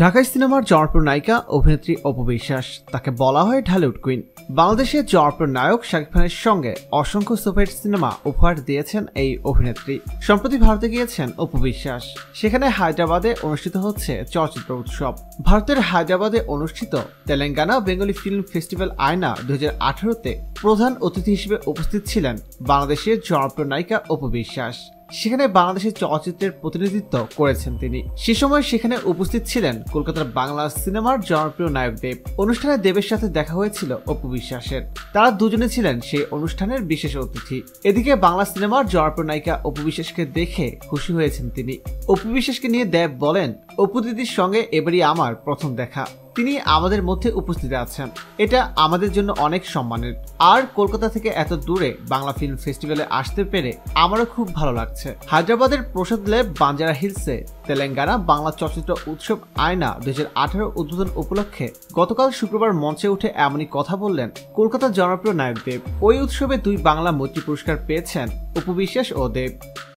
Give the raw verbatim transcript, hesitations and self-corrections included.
ঢাকাই সিনেমার জনপ্রিয় নায়িকা অভিনেত্রী অপু বিশ্বাস, তাকে বলা হয় ঢালিউড কুইন। বাংলাদেশের জনপ্রিয় নায়ক শাকিব খানের সঙ্গে অসংখ্য সুপারহিট সিনেমা উপহার দিয়েছেন এই অভিনেত্রী। সম্প্রতি ভারতে গিয়েছেন অপু বিশ্বাস, সেখানে হায়দ্রাবাদে অনুষ্ঠিত হচ্ছে চলচ্চিত্র উৎসব। ভারতের হায়দ্রাবাদে অনুষ্ঠিত তেলেঙ্গানা বেঙ্গলি ফিল্ম ফেস্টিভ্যাল আয়না দুই হাজার আঠারোতে প্রধান অতিথি হিসেবে উপস্থিত ছিলেন বাংলাদেশের জনপ্রিয় নায়িকা অপু বিশ্বাস। সেখানে বাংলাদেশের চলচ্চিত্রের প্রতিনিধিত্ব করেছেন তিনি। সে সময় সেখানে উপস্থিত ছিলেন কলকাতার বাংলা সিনেমার জনপ্রিয় নায়ক দেব। অনুষ্ঠানে দেবের সাথে দেখা হয়েছিল অপু বিশ্বাসের। তারা দুজনে ছিলেন সেই অনুষ্ঠানের বিশেষ অতিথি। এদিকে বাংলা সিনেমার জনপ্রিয় নায়িকা অপু বিশ্বাসকে দেখে খুশি হয়েছেন তিনি। অপু বিশ্বাসকে নিয়ে দেব বলেন, অপু দিদির সঙ্গে এবারই আমার প্রথম দেখা। তিনি আমাদের মধ্যে উপস্থিত আছেন, এটা আমাদের জন্য অনেক সম্মানের। আর কলকাতা থেকে এত দূরে বাংলা ফিল্ম ফেস্টিভ্যালে আসতে পেরে আমারও খুব ভালো লাগছে। হায়দ্রাবাদের প্রসাদ লেব বাঞ্জারা হিলসে তেলেঙ্গানা বাংলা চলচ্চিত্র উৎসব আয়না দুই হাজার আঠারো উদ্বোধন উপলক্ষে গতকাল শুক্রবার মঞ্চে উঠে এমনই কথা বললেন কলকাতার জনপ্রিয় নায়ক দেব। ওই উৎসবে দুই বাংলা মৈত্রী পুরস্কার পেয়েছেন অপু বিশ্বাস ও দেব।